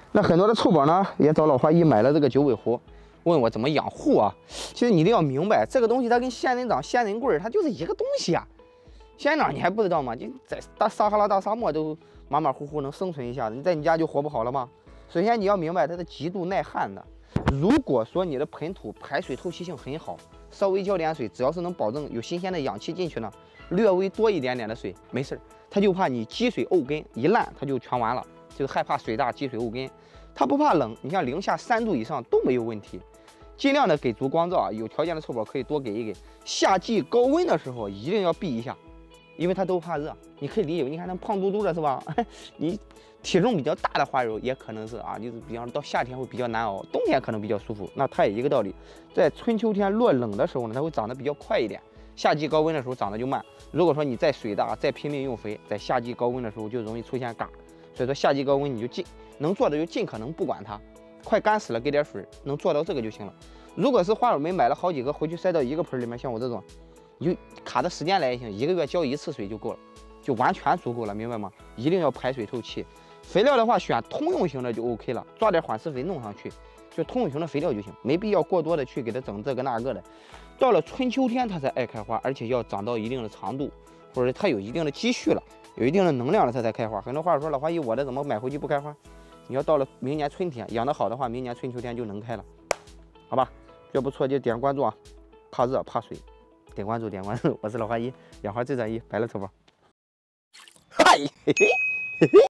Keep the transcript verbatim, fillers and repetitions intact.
那很多的臭宝呢，也找老花姨买了这个九尾狐，问我怎么养护啊？其实你一定要明白，这个东西它跟仙人掌、仙人棍它就是一个东西啊。仙人掌你还不知道吗？你在大撒哈拉大沙漠都马马虎虎能生存一下子，你在你家就活不好了吗？首先你要明白它是极度耐旱的。如果说你的盆土排水透气性很好，稍微浇点水，只要是能保证有新鲜的氧气进去呢，略微多一点点的水没事儿，它就怕你积水沤根，一烂它就全完了，就害怕水大积水沤根。它不怕冷，你像零下三度以上都没有问题。尽量的给足光照啊，有条件的臭宝可以多给一给。夏季高温的时候一定要避一下，因为它都怕热。你可以理解，你看那胖嘟嘟的是吧？你体重比较大的花友也可能是啊，就是比方说到夏天会比较难熬，冬天可能比较舒服。那它也一个道理，在春秋天落冷的时候呢，它会长得比较快一点。夏季高温的时候长得就慢。如果说你再水大，再拼命用肥，在夏季高温的时候就容易出现嘎。所以说夏季高温你就尽能做的就尽可能不管它，快干死了给点水，能做到这个就行了。如果是花友们买了好几个回去塞到一个盆里面，像我这种，你就卡着时间来也行，一个月浇一次水就够了，就完全足够了，明白吗？一定要排水透气。肥料的话选通用型的就 OK 了，抓点缓释肥弄上去，就通用型的肥料就行，没必要过多的去给它整这个那个的。到了春秋天它才爱开花，而且要长到一定的长度，或者它有一定的积蓄了，有一定的能量了它才开花。很多花友说老花姨我的怎么买回去不开花？你要到了明年春天养得好的话，明年春秋天就能开了，好吧？觉得不错就点关注啊，怕热怕水，点关注点关注，我是老花姨，养花最专一，白了臭宝。嗨，嘿嘿嘿嘿。